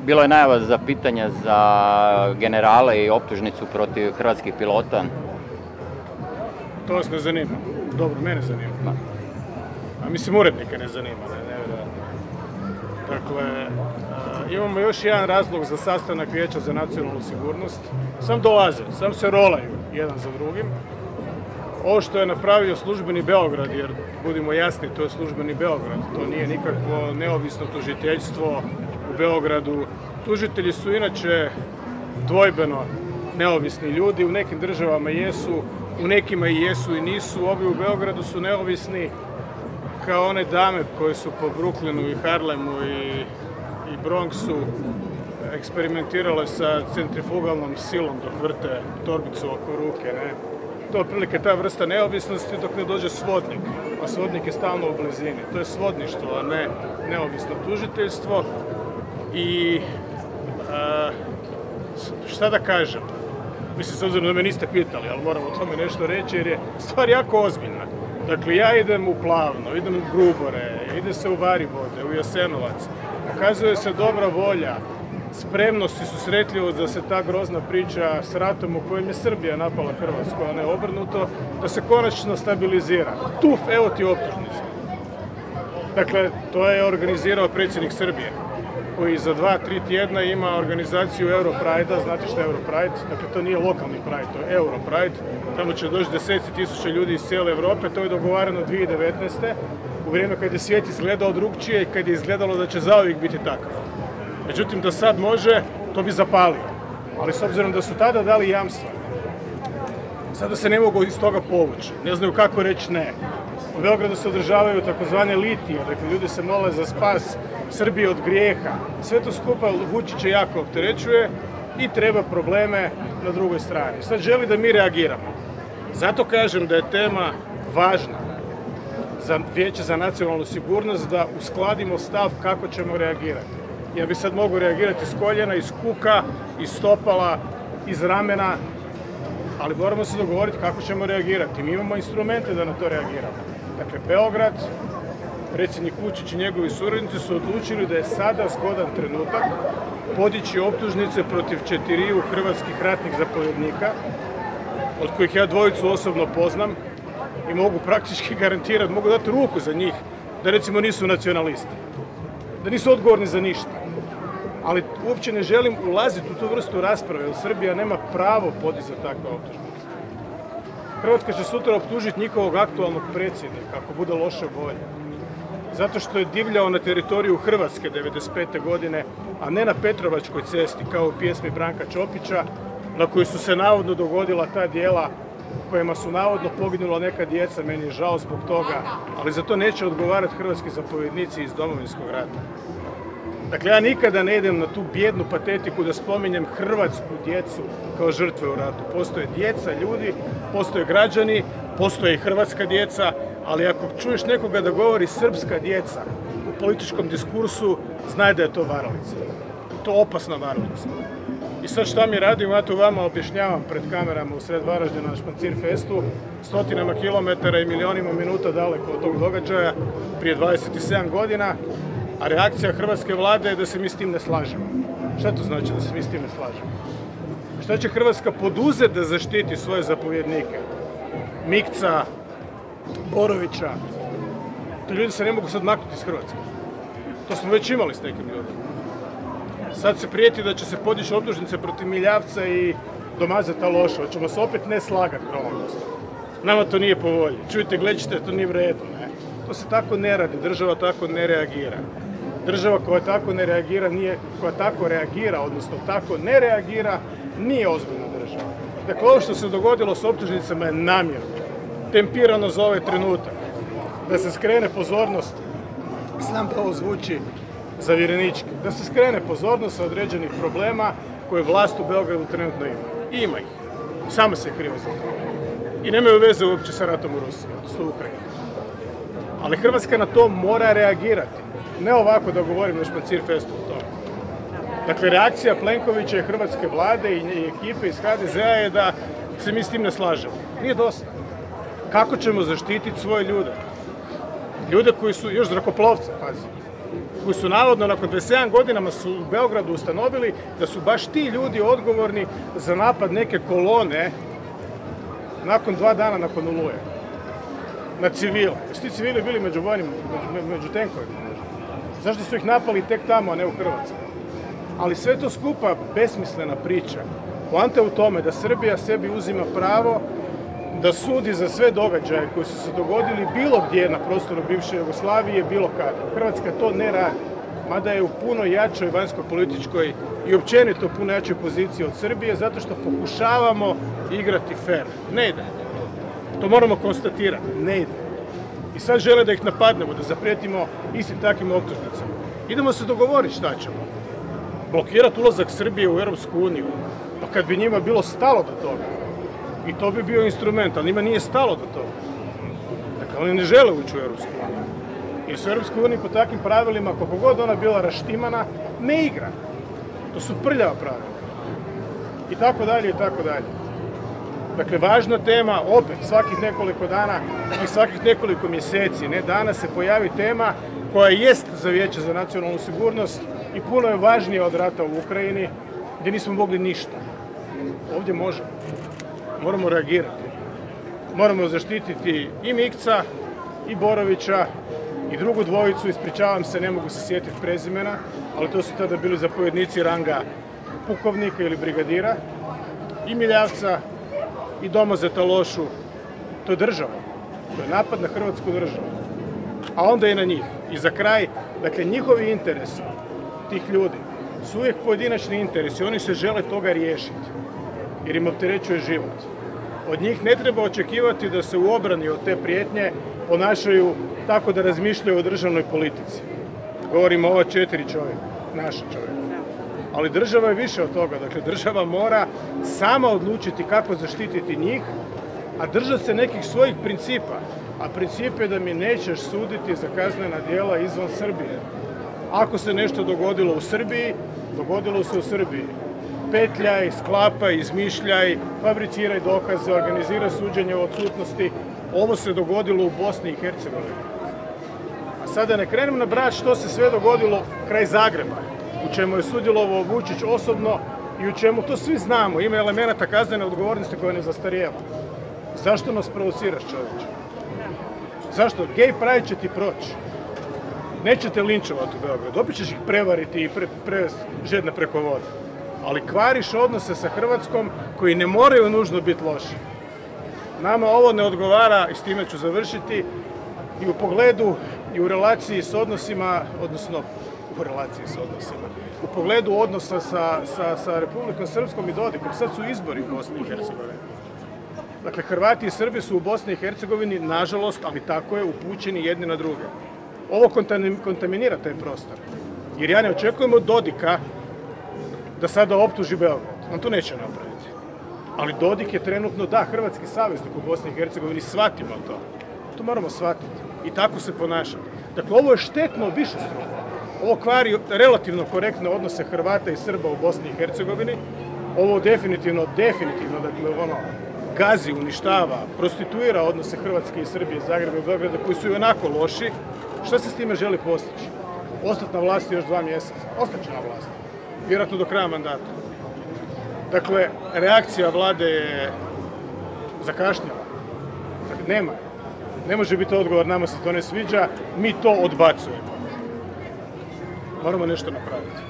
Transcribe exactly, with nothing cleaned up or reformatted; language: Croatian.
bilo je najava za pitanja za generale i optužnicu protiv hrvatskih pilota. To vas ne zanima. Dobro, mene zanima. A mislim, urednike ne zanima, ne, nevjerojatno. Dakle, imamo još jedan razlog za sastanak Vijeća za nacionalnu sigurnost. Sam dolaze, sam se rolaju jedan za drugim. Ovo što je napravio službeni Beograd, jer budimo jasni, to je službeni Beograd, to nije nikakvo neovisno tužiteljstvo u Beogradu. Tužitelji su inače dvojbeno neovisni ljudi, u nekim državama jesu, u nekima i jesu i nisu. Ovi u Beogradu su neovisni kao one dame koje su po Brooklynu i Harlemu i, i Bronxu eksperimentirale sa centrifugalnom silom dok vrte torbicu oko ruke, ne? To je otprilike ta vrsta neovisnosti dok ne dođe svodnik, a svodnik je stalno u blizini. To je svodništvo, a ne neovisno tužiteljstvo. I a, šta da kažem? Mislim, s obzirom da me niste pitali, ali moram o tome nešto reći jer je stvar jako ozbiljna. Dakle, ja idem u Plavno, idem u Grubore, ide se u Varivode, u Jasenovac. Pokazuje se dobra volja, spremnost i susretljivost da se ta grozna priča s ratom u kojem je Srbija napala Hrvatsku, a ne obrnuto, da se konačno stabilizira. Tuf, evo ti optužnica. Dakle, to je organizirao predsjednik Srbije, koji za dva, tri tjedna ima organizaciju Europride-a. Znate što je Europride? Dakle, to nije lokalni Pride, to je Europride. Tamo će doći deseci tisuća ljudi iz cijele Europe. To je dogovarano dvije tisuće devetnaeste. u vrijeme kad je svijet izgledao drugčije i kad je izgledalo da će zauvijek biti takav. Međutim, da sad može, to bi zapalio. Ali s obzirom da su tada dali jamstva, sada se ne mogu iz toga povući. Ne znaju kako reći ne. U Beogradu se održavaju takozvane litije, dakle ljudi se mole za spas Srbije od grijeha. Sve to skupa Vučića jako opterećuje i treba probleme na drugoj strani. Sad želi da mi reagiramo. Zato kažem da je tema važna za Vijeće za nacionalnu sigurnost, da uskladimo stav kako ćemo reagirati. Ja bi sad mogu reagirati iz koljena, iz kuka, iz stopala, iz ramena, ali moramo se dogovoriti kako ćemo reagirati. Mi imamo instrumente da na to reagiramo. Dakle, Beograd, predsjednik Vučić i njegovi suradnici su odlučili da je sada zgodan trenutak podići optužnice protiv četiriju hrvatskih ratnih zapovjednika, od kojih ja dvojicu osobno poznam i mogu praktički garantirati, mogu dati ruku za njih, da recimo nisu nacionalisti, da nisu odgovorni za ništa. Ali uopće ne želim ulaziti u tu vrstu rasprave, jer Srbija nema pravo podizati takve optužnice. Hrvatska će sutra optužiti njihovog aktualnog predsjednika, ako bude loše volje. Zato što je divljao na teritoriju Hrvatske devedeset pete godine, a ne na Petrovačkoj cesti, kao u pjesmi Branka Ćopića, na kojoj su se navodno dogodila ta djela kojima su navodno poginula neka djeca, meni je žao zbog toga, ali za to neće odgovarati hrvatski zapovjednici iz Domovinskog rata. Dakle, ja nikada ne idem na tu bijednu patetiku da spominjem hrvatsku djecu kao žrtve u ratu. Postoje djeca, ljudi, postoje građani, postoje i hrvatska djeca, ali ako čuješ nekoga da govori srpska djeca u političkom diskursu, znaj da je to varalica. To je opasna varalica. I sad šta mi radimo, ja tu vama objašnjavam pred kamerama u sred Varaždina na Špancirfestu, stotinama kilometara i milionima minuta daleko od tog događaja, prije dvadeset sedam godina, a reakcija hrvatske vlade je da se mi s tim ne slažemo. Šta to znači da se mi s tim ne slažemo? Šta će Hrvatska poduzeti da zaštiti svoje zapovjednike? Mikca, Borovića. To ljudi se ne mogu sad maknuti iz Hrvatske. To smo već imali s nekim ljudima. Sad se prijeti da će se podići optužnice protiv Miljavca i Domazeta Loša. Hoćemo se opet ne slagati promonost. Nama to nije po volji. Čujte, gledajte, to nije v redu. Ne? To se tako ne radi. Država tako ne reagira. Država koja tako ne reagira, nije, koja tako reagira, odnosno tako ne reagira, nije ozbiljna država. Dakle, ovo što se dogodilo s optužnicama je namjerno, tempirano za ovaj trenutak. Da se skrene pozornost, znam da ovo zvuči zavjerenički, da se skrene pozornost sa određenih problema koje vlast u Beogradu trenutno ima. Ima ih. Samo se je krivo za to. I nemaju veze uopće sa ratom u Rusiji, odnosno u Ukrajini. Ali Hrvatska na to mora reagirati. Ne ovako da govorim na Špancirfestu o tome. Dakle, reakcija Plenkovića i hrvatske vlade i ekipe iz ha de zea je da se mi s tim ne slažemo. Nije dosta. Kako ćemo zaštititi svoje ljude? Ljude koji su još zrakoplovce, pazi. koji su navodno nakon dvadeset sedam godinama su u Beogradu ustanovili da su baš ti ljudi odgovorni za napad neke kolone nakon dva dana nakon Oluje. Na civile. Jesu ti civili bili među vojnim, među, među tenkovima? Zašto su ih napali tek tamo, a ne u Hrvatskoj? Ali sve to skupa besmislena priča. Poanta je u tome da Srbija sebi uzima pravo da sudi za sve događaje koji su se dogodili bilo gdje na prostoru bivše Jugoslavije, bilo kada. Hrvatska to ne radi, mada je u puno jačoj vanjsko-političkoj i općenito puno jačoj poziciji od Srbije, zato što pokušavamo igrati fair. Ne ide. To moramo konstatirati. Ne ide. I sad žele da ih napadnemo, da zaprijetimo istim takvim optužnicama. Idemo se dogovoriti šta ćemo. Blokirati ulazak Srbije u Europsku uniju. Pa kad bi njima bilo stalo do toga, i to bi bio instrument, ali njima nije stalo do toga. Dakle, oni ne žele ući u Europsku uniju. Jer su u Europskoj uniji po takvim pravilima, koliko god ona bila raštimana, ne igra. To su prljava pravila. I tako dalje, i tako dalje. Dakle, važna tema, opet, svakih nekoliko dana i svakih nekoliko mjeseci, ne danas se pojavi tema koja jest za Vijeće za nacionalnu sigurnost i puno je važnija od rata u Ukrajini, gdje nismo mogli ništa. Ovdje možemo. Moramo reagirati. Moramo zaštititi i Mikca, i Borovića, i drugu dvojicu, ispričavam se, ne mogu se sjetiti prezimena, ali to su tada bili zapovjednici ranga pukovnika ili brigadira, i Miljavca, i Domozeta Lošu. To je država. To je napad na Hrvatsku državu. A onda i na njih. I za kraj, dakle, njihovi interesi, tih ljudi, su uvijek pojedinačni interesi. Oni se žele toga riješiti, jer im opterećuje život. Od njih ne treba očekivati da se u obrani od te prijetnje ponašaju tako da razmišljaju o državnoj politici. Govorimo o ova četiri čovjeka, naša čovjeka. Ali država je više od toga. Dakle, država mora sama odlučiti kako zaštititi njih, a držati se nekih svojih principa. A princip je da mi nećeš suditi za kaznena djela izvan Srbije. Ako se nešto dogodilo u Srbiji, dogodilo se u Srbiji. Petljaj, sklapaj, izmišljaj, fabriciraj dokaze, organiziraj suđenje u odsutnosti. Ovo se dogodilo u Bosni i Hercegovini. A sada ne krenem nabrajati što se sve dogodilo kraj Zagreba, u čemu je sudjelovao Vučić osobno i u čemu to svi znamo. Ima elemenata kaznene odgovornosti koja ne zastarijeva. Zašto nas provociraš, čovječe? Zašto? Gay pride će ti proći. Nećete linčovati u Beogradu. Opet ćeš ih prevariti i pre, prevesti žedne preko vode. Ali kvariš odnose sa Hrvatskom koji ne moraju nužno biti loši. Nama ovo ne odgovara, i s time ću završiti, i u pogledu i u relaciji s odnosima, odnosno u relaciji s odnosima, u pogledu odnosa sa, sa, sa Republikom Srpskom i Dodikom. Sad su izbori u Bosni i Hercegovini. Dakle, Hrvati i Srbi su u Bosni i Hercegovini, nažalost, ali tako je, upućeni jedni na druge. Ovo kontaminira taj prostor. Jer ja ne očekujem od Dodika da sada optuži Beograd. On to neće napraviti. Ali Dodik je trenutno, da, hrvatski saveznik u Bosni i Hercegovini, shvatimo to. To moramo shvatiti i tako se ponašati. Dakle, ovo je štetno višestruko. Ovo kvari relativno korektne odnose Hrvata i Srba u Bosni i Hercegovini. Ovo definitivno, definitivno, dakle, ono, gazi, uništava, prostituira odnose Hrvatske i Srbije, Zagreba i Beograda, koji su i onako loši. Šta se s time želi postići? Ostati na vlasti još dva mjeseca. Ostaće na vlasti. Vjerojatno do kraja mandata. Dakle, reakcija vlade je zakašnjela. Dakle, nema. Ne može biti odgovor, nama se to ne sviđa, mi to odbacujemo. Moramo nešto napraviti.